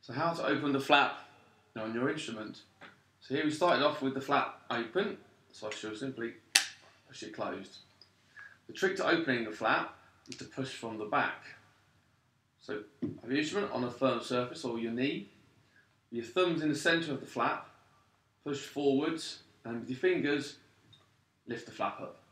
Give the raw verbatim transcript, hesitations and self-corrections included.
So how to open the flap on your instrument. So here we started off with the flap open, so I shall simply push it closed. The trick to opening the flap is to push from the back. So have your instrument on a firm surface or your knee, your thumbs in the centre of the flap, push forwards, and with your fingers lift the flap up.